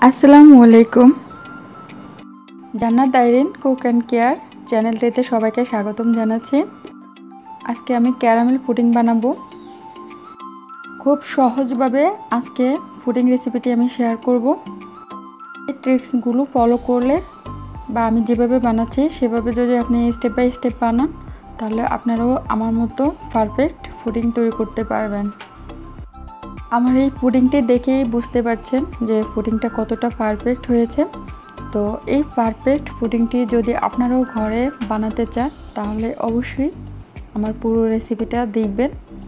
আসসালামু আলাইকুম। জান্নাত আইরিন কুক অ্যান্ড কেয়ার চ্যানেলটিতে সবাইকে স্বাগতম জানাচ্ছি। আজকে আমি ক্যারামেল পুডিং বানাবো। খুব সহজভাবে আজকে পুডিং রেসিপিটি আমি শেয়ার করব। এই ট্রিক্সগুলো ফলো করলে বা আমি যেভাবে বানাচ্ছি সেভাবে যদি আপনি স্টেপ বাই স্টেপ বানান তাহলে আপনারাও আমার মতো পারফেক্ট পুডিং তৈরি করতে পারবেন। আমার এই পুডিংটি দেখেই বুঝতে পারছেন যে পুডিংটা কতটা পারফেক্ট হয়েছে। তো এই পারফেক্ট পুডিংটি যদি আপনারাও ঘরে বানাতে চান তাহলে অবশ্যই আমার পুরো রেসিপিটা দেখবেন।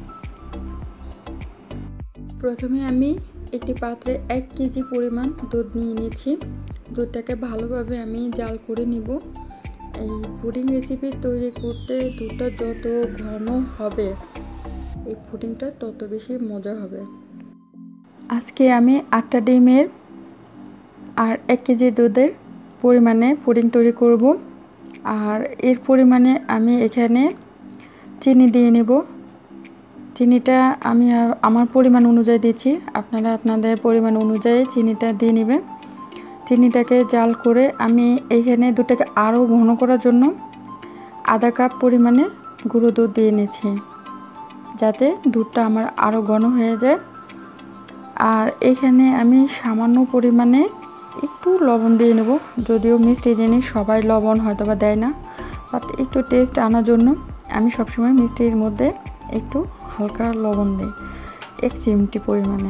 প্রথমে আমি একটি পাত্রে 1 কেজি পরিমাণ দুধ নিয়ে নিয়েছি। দুধটাকে ভালোভাবে আমি জাল করে নিব। এই পুডিং রেসিপি তৈরি করতে দুধটা যত ঘন হবে এই পুডিংটা তত বেশি মজা হবে। আজকে আমি 8টা ডিমের আর 1 কেজি দুধের পরিমাণে পুডিং তৈরি করব। আর এর পরিমাণে আমি এখানে চিনি দিয়ে নেব। চিনিটা আমি আমার পরিমাণ অনুযায়ী দিচ্ছি, আপনারা আপনাদের পরিমাণ অনুযায়ী চিনিটা দিয়ে নেবেন। চিনিটাকে জাল করে আমি এখানে দুধটাকে আরও ঘন করার জন্য আধা কাপ পরিমাণে গুঁড়ো দুধ দিয়ে নিয়েছি, যাতে দুধটা আমার আরও ঘন হয়ে যায়। আর এখানে আমি সামান্য পরিমাণে একটু লবণ দিয়ে নেব। যদিও মিষ্টি জিনিস সবাই লবণ হয়তো বা দেয় না, বাট একটু টেস্ট আনার জন্য আমি সবসময় মিষ্টির মধ্যে একটু হালকা লবণ দিই, 1 চিমটি পরিমাণে।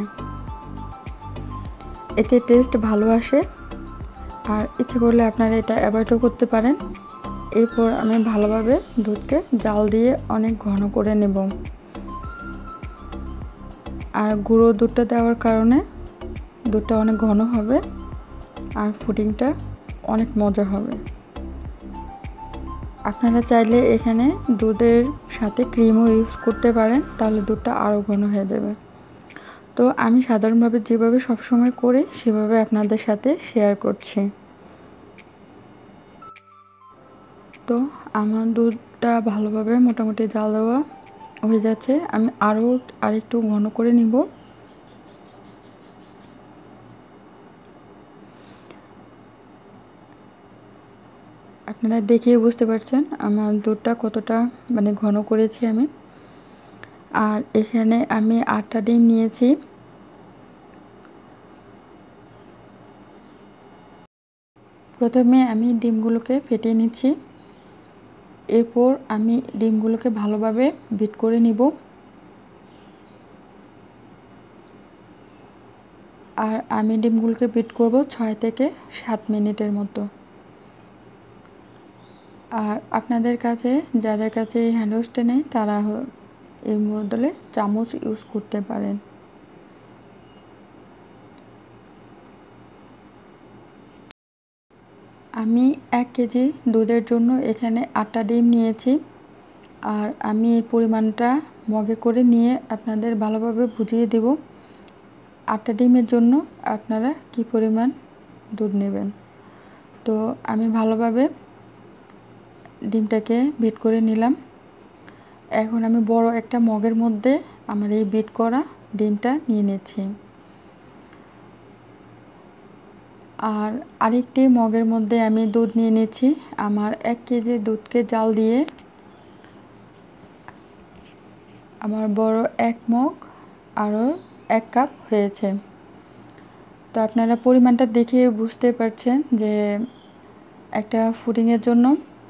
এতে টেস্ট ভালো আসে। আর ইচ্ছে করলে আপনারা এটা অ্যাভয়েডও করতে পারেন। এরপর আমি ভালোভাবে দুধকে জাল দিয়ে অনেক ঘন করে নেব। আর গুঁড়ো দুধটা দেওয়ার কারণে দুধটা অনেক ঘন হবে আর পুডিংটা অনেক মজা হবে। আপনারা চাইলে এখানে দুধের সাথে ক্রিমও ইউজ করতে পারেন, তাহলে দুধটা আরও ঘন হয়ে যাবে। তো আমি সাধারণভাবে যেভাবে সবসময় করি সেভাবে আপনাদের সাথে শেয়ার করছি। তো আমার দুধটা ভালোভাবে মোটামুটি জাল দেওয়া হয়ে যাচ্ছে। আমি আরেকটু ঘন করে নিব। আপনারা দেখেই বুঝতে পারছেন আমার দুধটা কতটা ঘন করেছি আমি। আর এখানে আমি 8টা ডিম নিয়েছি। প্রথমে আমি ডিমগুলোকে ফেটিয়ে নিচ্ছি। এরপর আমি ডিমগুলোকে ভালোভাবে বিট করে নিব। আর আমি ডিমগুলোকে বিট করব 6 থেকে 7 মিনিটের মতো। আর আপনাদের কাছে যাদের কাছে হ্যান্ড ওয়াশটা নেই তারা এর বদলে চামচ ইউজ করতে পারেন। আমি 1 কেজি দুধের জন্য এখানে 8টা ডিম নিয়েছি। আর আমি এই পরিমাণটা মগে করে নিয়ে আপনাদের ভালোভাবে বুঝিয়ে দেব 8টা ডিমের জন্য আপনারা কি পরিমাণ দুধ নেবেন। তো আমি ভালোভাবে ডিমটাকে বিট করে নিলাম। এখন আমি বড় একটা মগের মধ্যে আমার এই বিট করা ডিমটা নিয়ে নিচ্ছি। আর আরেকটি মগের মধ্যে আমি দুধ নিয়ে নিচ্ছি। আমার 1 কেজি দুধকে জাল দিয়ে আমার বড় 1 মগ আরও 1 কাপ হয়েছে। তো আপনারা পরিমাণটা দেখে বুঝতে পারছেন যে একটা পুডিংয়ের জন্য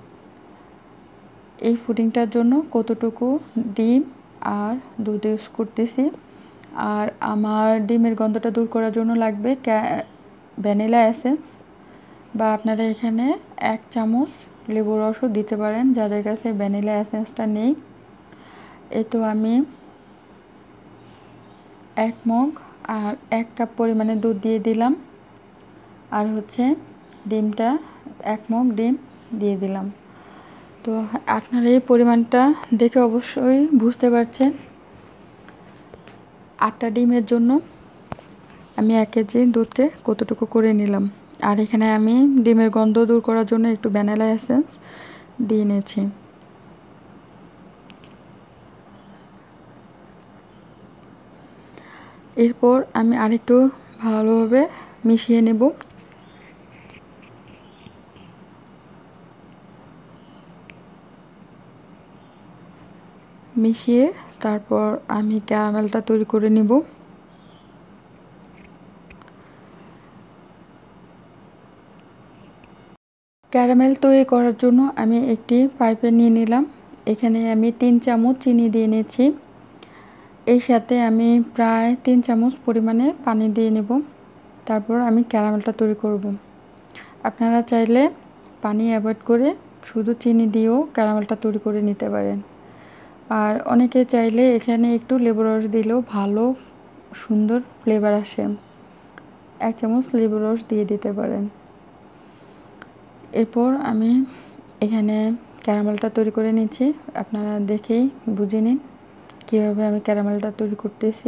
এই পুডিংটার জন্য কতটুকু ডিম আর দুধ ইউজ করতেছি। আর আমার ডিমের গন্ধটা দূর করার জন্য লাগবে ভ্যানিলা এসেন্স, বা আপনারা এখানে 1 চামচ লেবুর রসও দিতে পারেন যাদের কাছে ভ্যানিলা এসেন্সটা নেই। তো আমি 1 মগ আর 1 কাপ পরিমাণে দুধ দিয়ে দিলাম। আর ডিমটা 1 মগ ডিম দিয়ে দিলাম। তো আপনারা এই পরিমাণটা দেখে অবশ্যই বুঝতে পারছেন 8টা ডিমের জন্য আমি 1 কেজি দুধকে কতটুকু করে নিলাম। আর এখানে আমি ডিমের গন্ধ দূর করার জন্য একটু ভ্যানিলা এসেন্স দিয়ে নিয়েছি। এরপর আমি আরেকটু ভালোভাবে মিশিয়ে নেব। মিশিয়ে তারপর আমি ক্যারামেলটা তৈরি করে নেব। ক্যারামেল তৈরি করার জন্য আমি একটি পাইপে নিয়ে নিলাম। এখানে আমি 3 চামচ চিনি দিয়ে নিয়েছি। এর সাথে আমি প্রায় 3 চামচ পরিমাণে পানি দিয়ে নেব। তারপর আমি ক্যারামেলটা তৈরি করব। আপনারা চাইলে পানি অ্যাভয়েড করে শুধু চিনি দিয়েও ক্যারামেলটা তৈরি করে নিতে পারেন। আর অনেকে চাইলে এখানে একটু লেবুর রস দিলেও ভালো সুন্দর ফ্লেভার আসে। 1 চামচ লেবুর রস দিয়ে দিতে পারেন। এরপর আমি এখানে ক্যারামেলটা তৈরি করে নিচ্ছি। আপনারা দেখেই বুঝে নিন কীভাবে আমি ক্যারামেলটা তৈরি করতেছি।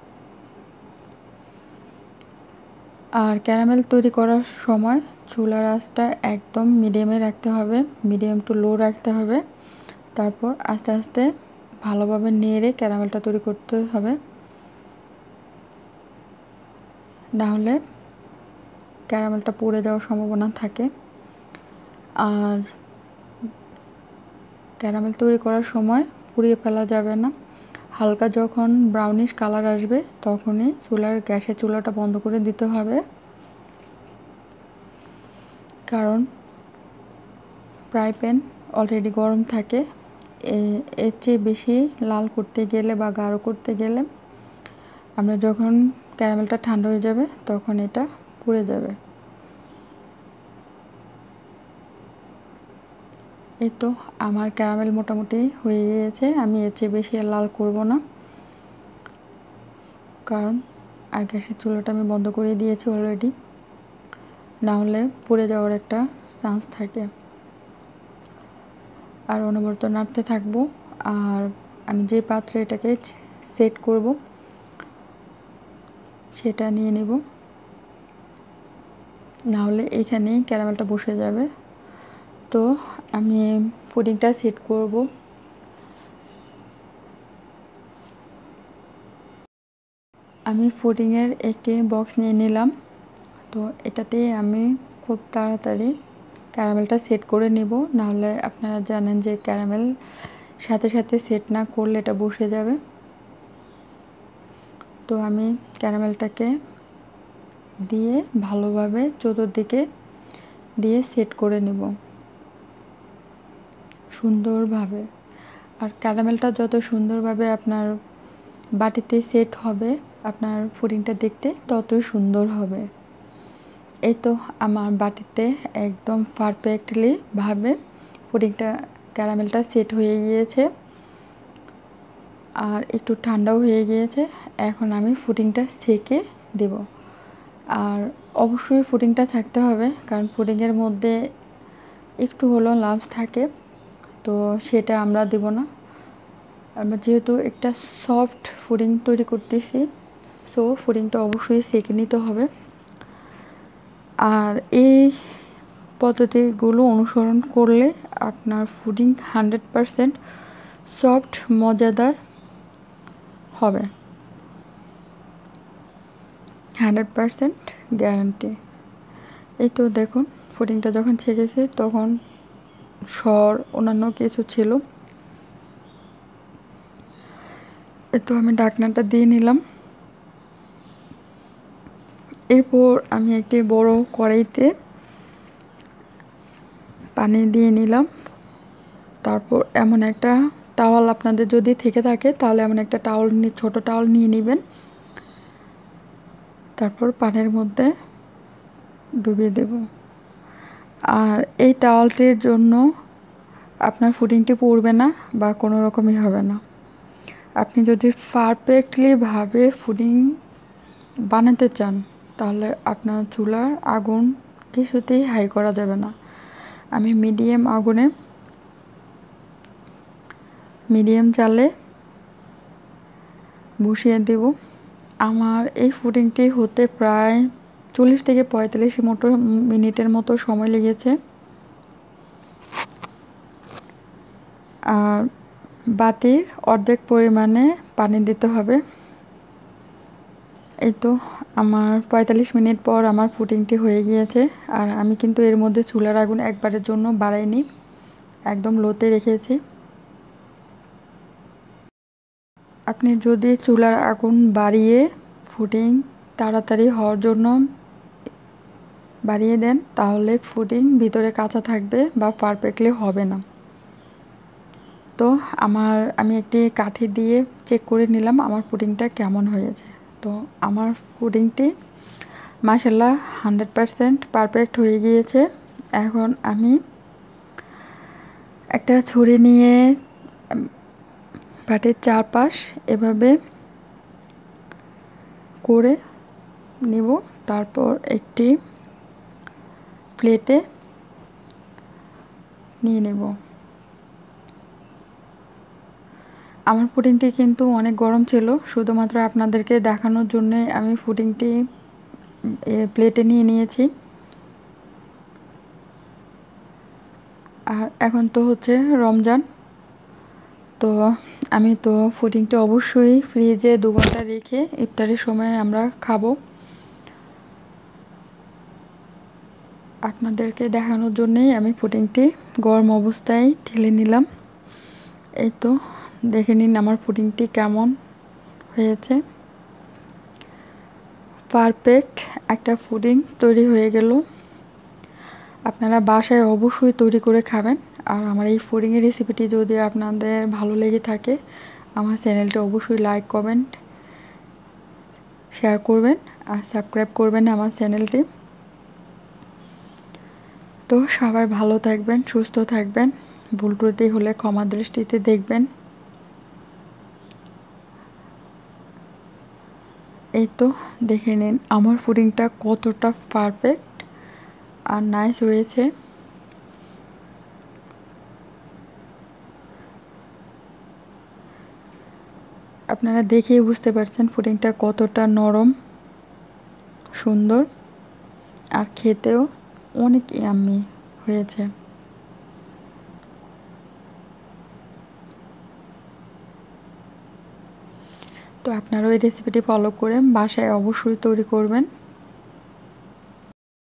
আর ক্যারামেল তৈরি করার সময় চুলার আঁচটা একদম মিডিয়ামে রাখতে হবে, মিডিয়াম টু লো রাখতে হবে। তারপর আস্তে আস্তে ভালোভাবে নেড়ে ক্যারামেলটা তৈরি করতে হবে, না হলে ক্যারামেলটা পুড়ে যাওয়ার সম্ভাবনা থাকে। আর ক্যারামেল তৈরি করার সময় পুড়িয়ে ফেলা যাবে না। হালকা যখন ব্রাউনিশ কালার আসবে তখনই গ্যাসের চুলাটা বন্ধ করে দিতে হবে, কারণ ফ্রাই প্যান অলরেডি গরম থাকে। এর চেয়ে বেশি লাল করতে গেলে বা গাঢ় করতে গেলে আমরা যখন ক্যারামেলটা ঠান্ডা হয়ে যাবে তখন এটা পুড়ে যাবে। এই তো আমার ক্যারামেল মোটামুটি হয়ে গিয়েছে। আমি এর চেয়ে বেশি আর লাল করব না, কারণ আর গ্যাসের চুলাটা আমি বন্ধ করে দিয়েছি অলরেডি, না হলে পুড়ে যাওয়ার একটা চান্স থাকে। আর অনবরত নাড়তে থাকবো। আর আমি যে পাত্রে এটাকে সেট করব সেটা নিয়ে নেব, না হলে এখানেই ক্যারামেলটা বসে যাবে। তো আমি পুডিংটা সেট করব। আমি পুডিংয়ের একটি বক্স নিয়ে নিলাম। তো এটাতে আমি খুব তাড়াতাড়ি ক্যারামেলটা সেট করে নেব, নাহলে আপনারা জানেন যে ক্যারামেল সাথে সাথে সেট না করলে এটা বসে যাবে। তো আমি ক্যারামেলটাকে দিয়ে ভালোভাবে চতুর্দিকে দিয়ে সেট করে নেব সুন্দরভাবে। আর ক্যারামেলটা যত সুন্দরভাবে আপনার বাটিতে সেট হবে আপনার পুডিংটা দেখতে ততই সুন্দর হবে। এই তো আমার বাটিতে একদম পারফেক্টলি ভাবে ক্যারামেলটা সেট হয়ে গিয়েছে আর একটু ঠান্ডাও হয়ে গিয়েছে। এখন আমি পুডিংটা সেকে দেব। আর অবশ্যই পুডিংটা থাকতে হবে, কারণ পুডিংয়ের মধ্যে একটু হলেও লাম্পস থাকে, তো সেটা আমরা দেব না। আমরা যেহেতু একটা সফট পুডিং তৈরি করতেছি, সো পুডিংটা অবশ্যই সেকে নিতে হবে। আর এই পদ্ধতিগুলো অনুসরণ করলে আপনার পুডিং 100% সফট মজাদার হবে, 100% গ্যারান্টি। এই তো দেখুন পুডিংটা যখন ছেঁকেছে তখন অন্যান্য কিছু ছিল। এই তো আমি ঢাকনাটা দিয়ে নিলাম। এরপর আমি একটি বড় কড়াইতে পানি দিয়ে নিলাম। তারপর এমন একটা টাওয়াল আপনাদের যদি থেকে থাকে তাহলে এমন একটা ছোট টাওয়াল নিয়ে নেবেন। তারপর পানির মধ্যে ডুবিয়ে দেব। আর এই টাওয়ালটির জন্য আপনার পুডিংটি পুড়বে না বা কোনো রকমই হবে না। আপনি যদি পারফেক্টলি ভাবে পুডিং বানাতে চান তাহলে আপনার চুলার আগুন কিছুতেই হাই করা যাবে না। আমি মিডিয়াম জালে বসিয়ে দেব। আমার এই পুডিংটি হতে প্রায় 40 থেকে 45 মিনিটের মতো সময় লেগেছে। আর বাটির অর্ধেক পরিমাণে পানি দিতে হবে। এই তো আমার 45 মিনিট পর আমার পুডিংটি হয়ে গিয়েছে। আর আমি কিন্তু এর মধ্যে চুলার আগুন একবারের জন্য বাড়াইনি, একদম লোতে রেখেছি। আপনি যদি চুলার আগুন বাড়িয়ে পুডিং তাড়াতাড়ি হওয়ার জন্য বাড়িয়ে দেন, তাহলে পুডিং ভিতরে কাঁচা থাকবে বা পারফেক্টলি হবে না। তো আমি একটি কাঠি দিয়ে চেক করে নিলাম আমার পুডিংটা কেমন হয়েছে। তো আমার পুডিংটি মাশাআল্লাহ 100% পারফেক্ট হয়ে গিয়েছে। এখন আমি একটা ছুরি নিয়ে বাটির চারপাশ এভাবে করে নেব, তারপর একটি প্লেটে নিয়ে নেব। আমার পুডিংটি কিন্তু অনেক গরম ছিল, শুধুমাত্র আপনাদেরকে দেখানোর জন্য আমি পুডিংটি প্লেটে নিয়ে নিয়েছি। আর এখন তো হচ্ছে রমজান, তো আমি তো পুডিংটি অবশ্যই ফ্রিজে 2 ঘন্টা রেখে ইফতারের সময় আমরা খাবো। আপনাদেরকে দেখানোর জন্যই আমি পুডিংটি গরম অবস্থায় ঢেলে নিলাম। এই তো দেখে নিন আমার পুডিংটি কেমন হয়েছে। পারফেক্ট একটা পুডিং তৈরি হয়ে গেল। আপনারা বাসায় অবশ্যই তৈরি করে খাবেন। আর আমার এই পুডিংয়ের রেসিপিটি যদি আপনাদের ভালো লেগে থাকে, আমার চ্যানেলটি অবশ্যই লাইক কমেন্ট শেয়ার করবেন আর সাবস্ক্রাইব করবেন আমার চ্যানেলটি। তো সবাই ভালো থাকবেন, সুস্থ থাকবেন, ভুল ত্রুটি হলে ক্ষমা দৃষ্টিতে দেখবেন। এই তো দেখে নিন আমার পুডিংটা কতটা পারফেক্ট আর নাইস হয়েছে। আপনারা দেখেই বুঝতে পারছেন পুডিংটা কতটা নরম, সুন্দর আর খেতেও অনেক ইয়াম্মি হয়েছে। তো আপনারাও এই রেসিপিটি ফলো করে বাসায় অবশ্যই তৈরি করবেন।